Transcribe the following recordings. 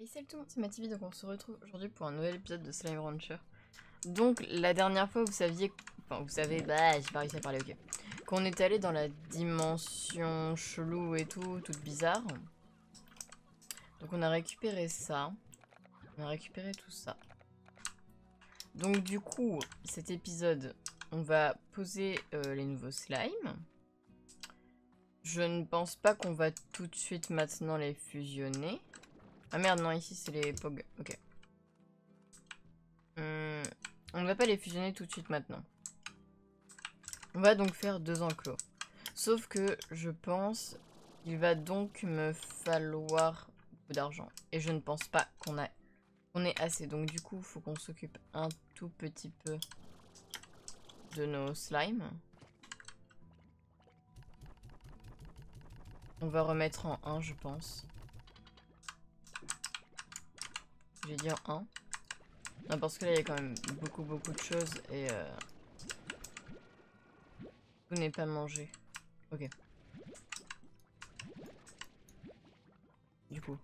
Et salut tout le monde, c'est Mathilde, donc on se retrouve aujourd'hui pour un nouvel épisode de Slime Rancher. Donc la dernière fois vous saviez, enfin vous savez, bah j'ai pas réussi à parler, ok, qu'on est allé dans la dimension chelou et tout, toute bizarre. Donc on a récupéré ça, on a récupéré tout ça. Donc du coup, cet épisode, on va poser les nouveaux slimes. Je ne pense pas qu'on va tout de suite maintenant les fusionner. Ah merde, non, ici c'est les POG, ok. On ne va pas les fusionner tout de suite maintenant. On va donc faire 2 enclos. Sauf que je pense qu'il va donc me falloir beaucoup d'argent. Et je ne pense pas qu'on ait assez. Donc du coup, il faut qu'on s'occupe un tout petit peu de nos slimes. On va remettre en 1, je pense. Je vais dire 1. Non, parce que là, il y a quand même beaucoup de choses et tout n'est pas mangé. Ok. Du coup.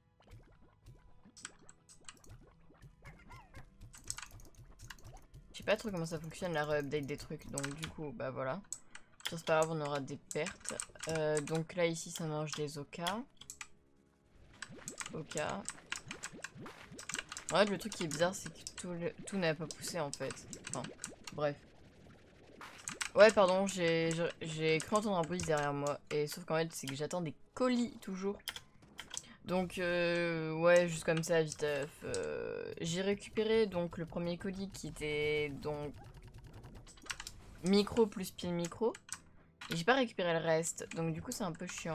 Je sais pas trop comment ça fonctionne la re-update des trucs, donc du coup, bah voilà. C'est pas grave, on aura des pertes. Donc là, ici, ça mange des okas. Oka. En fait, le truc qui est bizarre, c'est que tout n'a pas poussé en fait. Enfin, bref. Ouais, pardon, j'ai cru entendre un bruit derrière moi. Et sauf qu'en fait, c'est que j'attends des colis toujours. Donc, ouais, juste comme ça, vite. J'ai récupéré donc le premier colis qui était donc micro plus pile micro. Et j'ai pas récupéré le reste. Donc, du coup, c'est un peu chiant.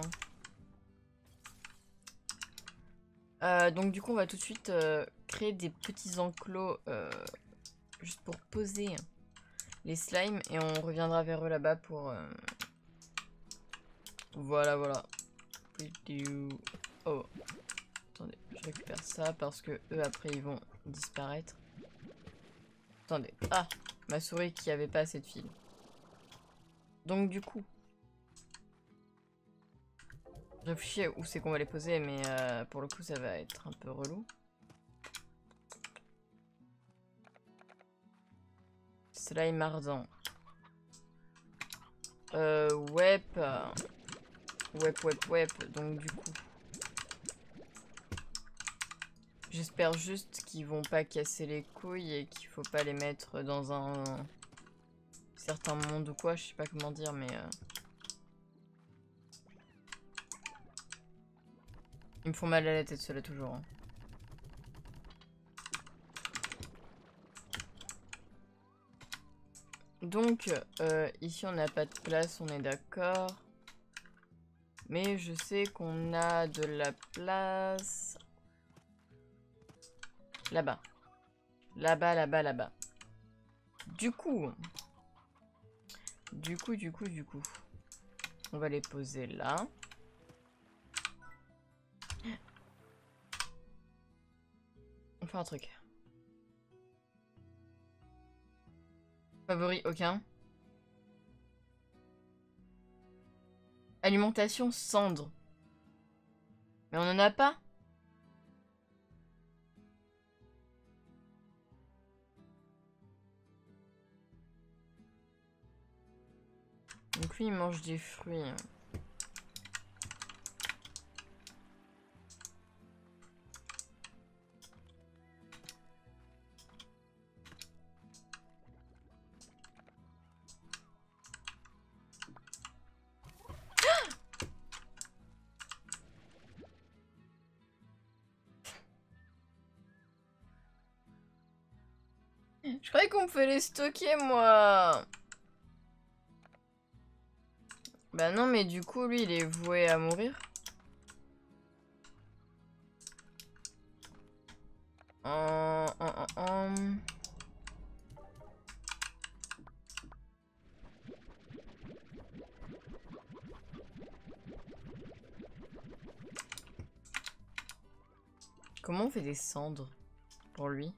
Donc, du coup, on va tout de suite créer des petits enclos juste pour poser les slimes et on reviendra vers eux là-bas pour... Voilà. Oh, attendez, je récupère ça parce que eux après ils vont disparaître. Attendez, ah, ma souris qui avait pas assez de fil. Donc du coup, je réfléchis où c'est qu'on va les poser, mais pour le coup ça va être un peu relou. Slime ardent. Wep. Donc du coup... J'espère juste qu'ils vont pas casser les couilles et qu'il faut pas les mettre dans un certain monde ou quoi, je sais pas comment dire, mais... Ils me font mal à la tête ceux-là toujours. Hein. Donc, ici on n'a pas de place, on est d'accord. Mais je sais qu'on a de la place... Là-bas. Là-bas. Du coup... On va les poser là. On fait un truc. Favori, aucun. Alimentation, cendre. Mais on en a pas. Donc lui, il mange des fruits. Je croyais qu'on pouvait les stocker, moi. Bah non, mais du coup, lui, il est voué à mourir. Comment on fait des cendres pour lui?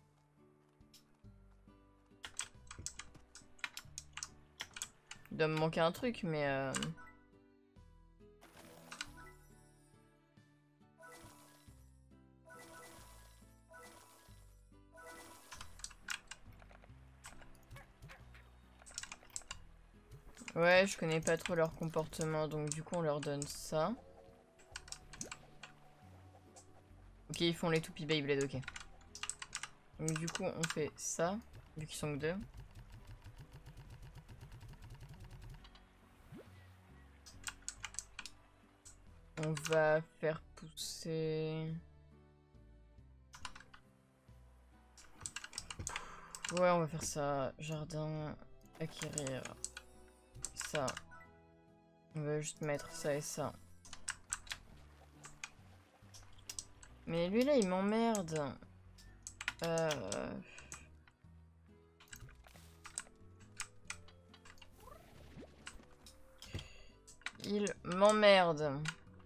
Il doit me manquer un truc, mais... Ouais, je connais pas trop leur comportement, donc du coup on leur donne ça. Ok, ils font les toupies Beyblade, ok. Donc du coup on fait ça, vu qu'ils sont que deux. On va faire pousser... Ouais, on va faire ça. Jardin, acquérir ça. On va juste mettre ça et ça. Mais lui là, il m'emmerde. Il m'emmerde.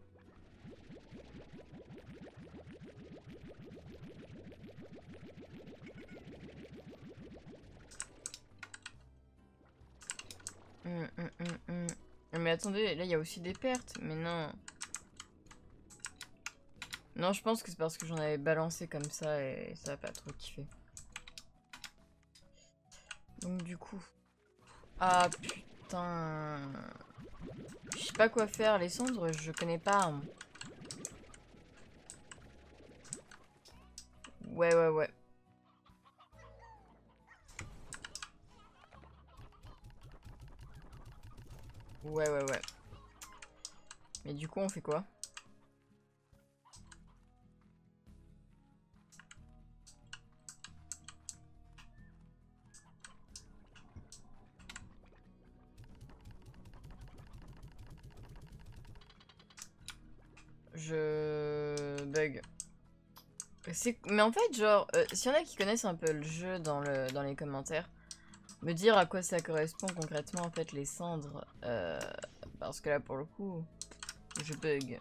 Mais attendez, là il y a aussi des pertes. Mais non. Non, je pense que c'est parce que j'en avais balancé comme ça et ça a pas trop kiffé. Donc du coup... Ah putain... Je sais pas quoi faire, les cendres, je connais pas. Ouais, ouais, ouais. Ouais, ouais, ouais. Mais du coup, on fait quoi? Je bug. Mais en fait, genre, s'il y en a qui connaissent un peu le jeu dans les commentaires, me dire à quoi ça correspond concrètement, en fait, les cendres. Parce que là, pour le coup, je bug.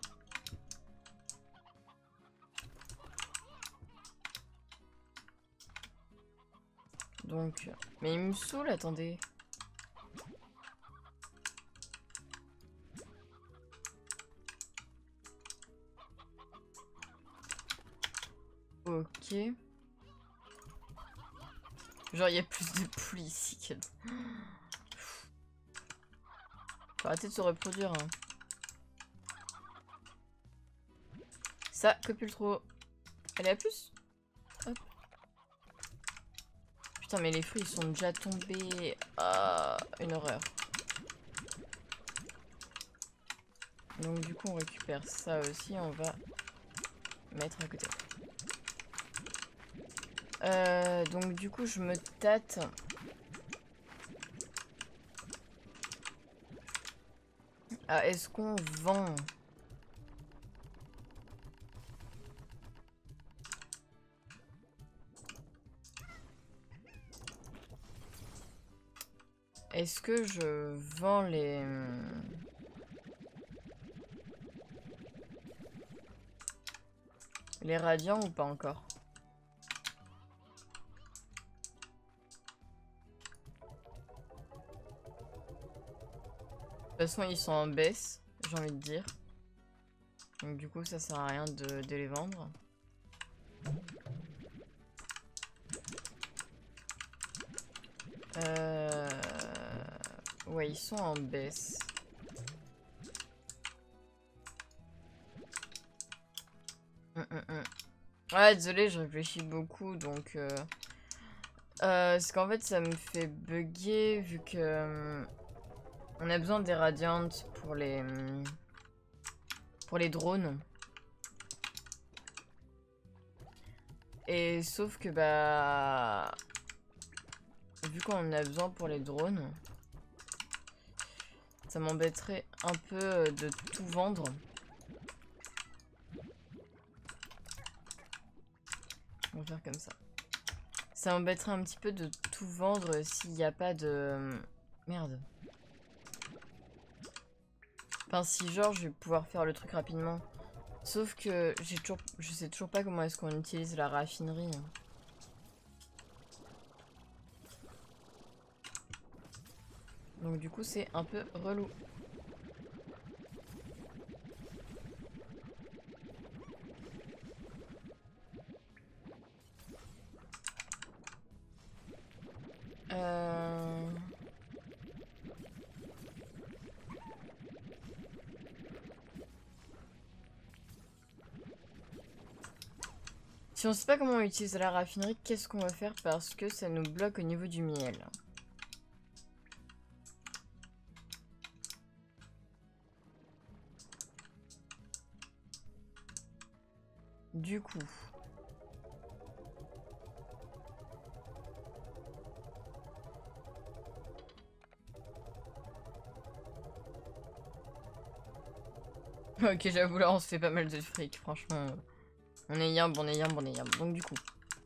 Donc, mais il me saoule, attendez. Ok. Genre, il y a plus de poules ici que... Faut arrêter de se reproduire, hein. Ça, copule trop. Elle est à plus? Hop. Putain, mais les fruits, ils sont déjà tombés. Ah, une horreur. Donc, du coup, on récupère ça aussi. On va mettre à côté. Donc, du coup, je me tâte. Ah, est-ce qu'on vend? Est-ce que je vends les radiants ou pas encore? De toute façon, ils sont en baisse, j'ai envie de dire. Donc du coup, ça sert à rien de les vendre. Ouais, ils sont en baisse. Ouais, désolé, je réfléchis beaucoup, donc... c'est qu'en fait, ça me fait bugger, vu que... on a besoin des radiantes pour les drones. Et sauf que, bah... vu qu'on en a besoin pour les drones, ça m'embêterait un peu de tout vendre. On va faire comme ça. Ça m'embêterait un petit peu de tout vendre s'il n'y a pas de... Merde. Enfin, si genre, je vais pouvoir faire le truc rapidement. Sauf que je sais toujours pas comment est-ce qu'on utilise la raffinerie. Donc du coup, c'est un peu relou. Si on sait pas comment utiliser la raffinerie, qu'est-ce qu'on va faire parce que ça nous bloque au niveau du miel. Du coup... Ok, j'avoue, là, on se fait pas mal de fric, franchement. On est yamb, on est yamb, on est yamb. Donc, du coup...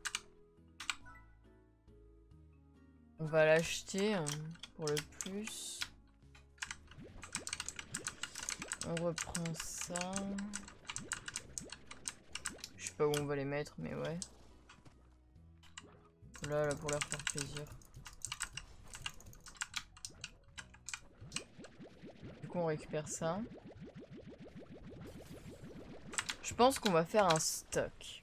On va l'acheter pour le plus. On reprend ça. Je sais pas où on va les mettre, mais ouais. Là, pour leur faire plaisir. Du coup, on récupère ça. Je pense qu'on va faire un stock.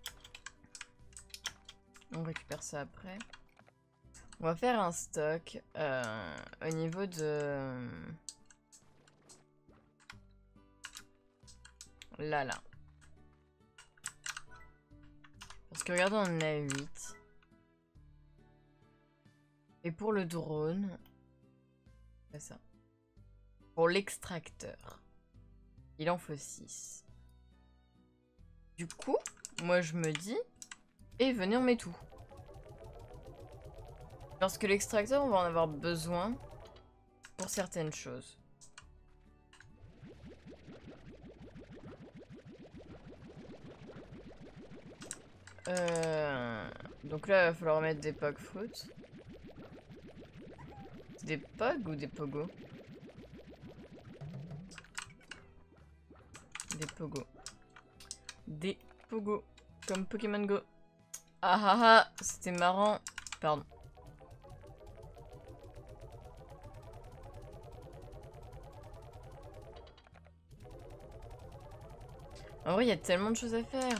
On récupère ça après. On va faire un stock au niveau de... Là. Parce que regardez, on en a 8. Et pour le drone... C'est ça. Pour l'extracteur. Il en faut 6. Du coup, moi je me dis... Et venez, on met tout. Parce que l'extracteur, on va en avoir besoin pour certaines choses. Donc là, il va falloir mettre des pog fruits. Des pog ou des pogo? Des pogo. Des pogo. Comme Pokémon Go. Ah ah ah, c'était marrant. Pardon. En vrai, il y a tellement de choses à faire.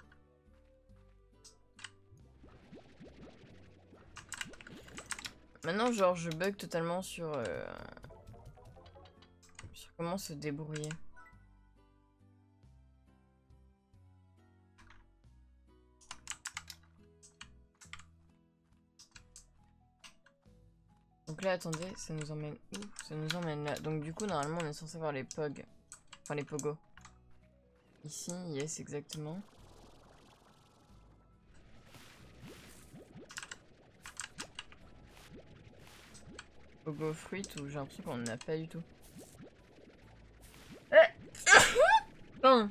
Maintenant, genre, je bug totalement sur comment se débrouiller. Donc là, attendez, ça nous emmène où? Ça nous emmène là. Donc du coup, normalement, on est censé avoir les pogs. Enfin, les pogos. Ici, yes, exactement. Pogo fruit, ou j'ai l'impression qu'on n'en a pas du tout. Bon.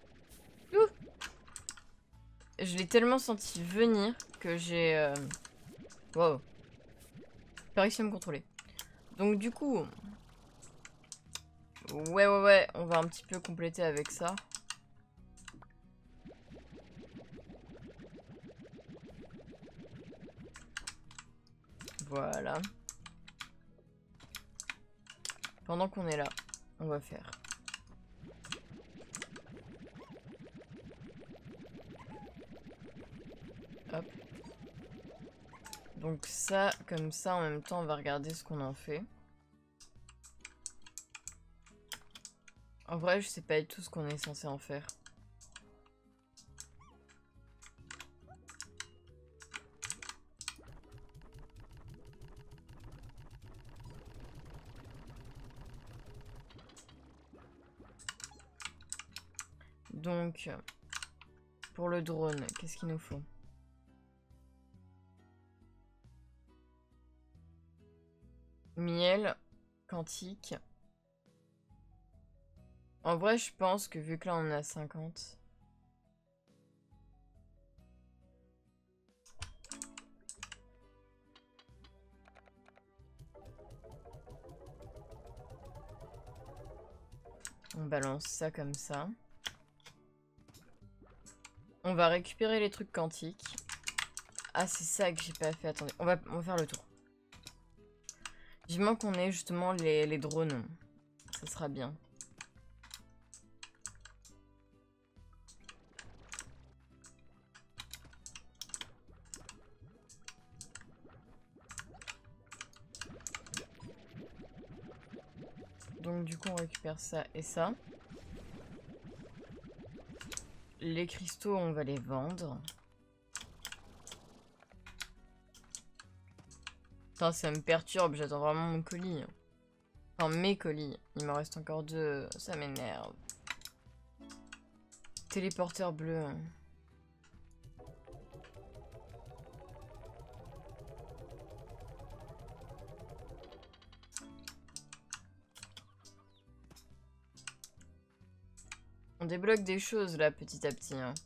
Je l'ai tellement senti venir que j'ai... Wow. Pas réussi à me contrôler. Donc du coup... Ouais, on va un petit peu compléter avec ça. Voilà. Pendant qu'on est là, on va faire. Hop. Donc ça, comme ça, en même temps, on va regarder ce qu'on en fait. En vrai, je sais pas du tout ce qu'on est censé en faire. Donc, pour le drone, qu'est-ce qu'il nous faut? Miel, quantique. En vrai, je pense que vu que là, on en a 50... On balance ça comme ça. On va récupérer les trucs quantiques. Ah, c'est ça que j'ai pas fait. Attendez, on va faire le tour. Vivement qu'on ait justement les drones. Ça sera bien. Donc du coup, on récupère ça et ça. les cristaux, on va les vendre. Putain, ça me perturbe, j'attends vraiment mon colis. Enfin, mes colis. Il m'en reste encore 2, ça m'énerve. Téléporteur bleu. On débloque des choses là petit à petit. Hein.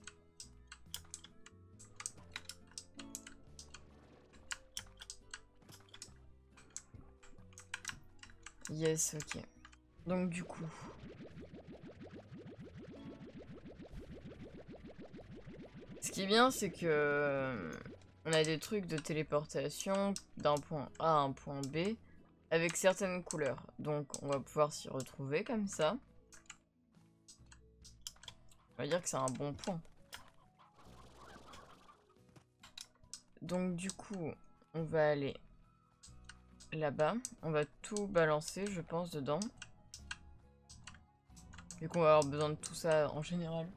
Yes, ok. Donc du coup... Ce qui est bien, c'est que... On a des trucs de téléportation d'un point A à un point B avec certaines couleurs. Donc on va pouvoir s'y retrouver comme ça. On va dire que c'est un bon point. Donc du coup, on va aller là-bas. On va tout balancer, je pense, dedans. Vu qu'on va avoir besoin de tout ça en général.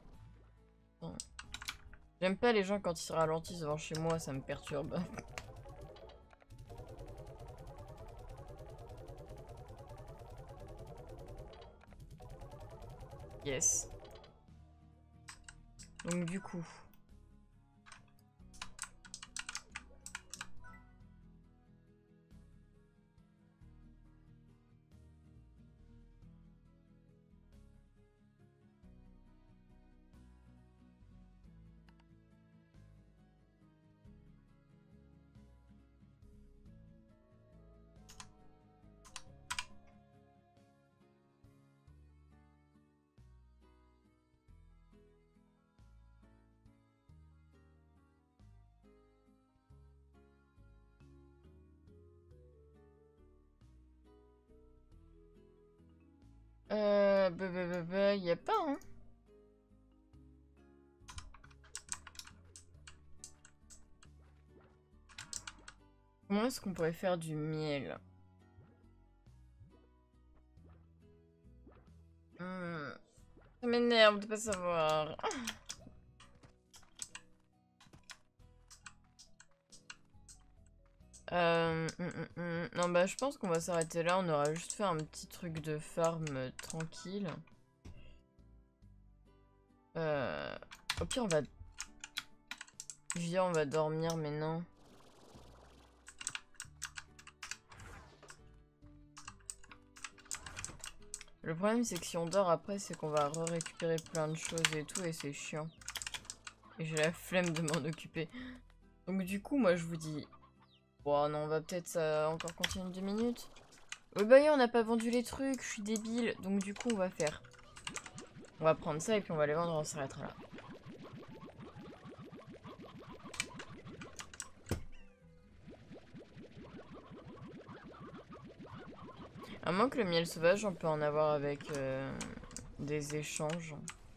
J'aime pas les gens quand ils ralentissent devant chez moi, ça me perturbe. Yes. Donc du coup... y a pas, hein. Comment est-ce qu'on pourrait faire du miel? Ça m'énerve de pas savoir. Non, bah je pense qu'on va s'arrêter là. On aura juste fait un petit truc de farm tranquille. Au pire, on va... Viens, on va dormir, mais non. Le problème, c'est que si on dort après, c'est qu'on va récupérer plein de choses et tout, et c'est chiant. Et j'ai la flemme de m'en occuper. Donc du coup, moi, je vous dis... Bon, non, on va peut-être encore continuer 2 minutes. Oui, bah oui, on n'a pas vendu les trucs, je suis débile. Donc du coup, on va faire... On va prendre ça et puis on va les vendre, on s'arrêtera là. À moins que le miel sauvage, on peut en avoir avec des échanges.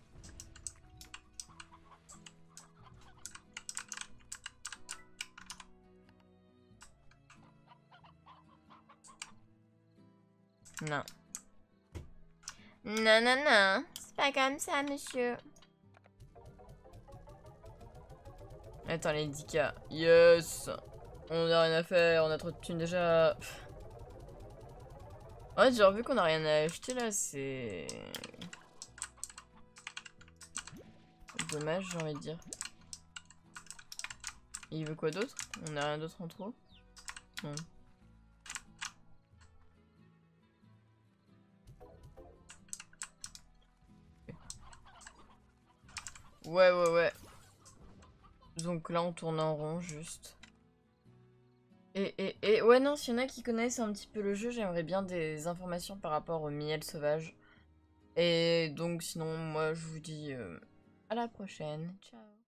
Non. Non, non, non. C'est pas comme ça, monsieur. Attends, les 10K. Yes. On a rien à faire, on a trop de thunes déjà. En fait, genre, vu qu'on a rien à acheter là, c'est... dommage, j'ai envie de dire. Et il veut quoi d'autre? On a rien d'autre en trop? Non. Ouais. Donc là, on tourne en rond, juste. Et ouais, non, s'il y en a qui connaissent un petit peu le jeu, j'aimerais bien des informations par rapport au miel sauvage. Et donc, sinon, moi, je vous dis à la prochaine. Ciao.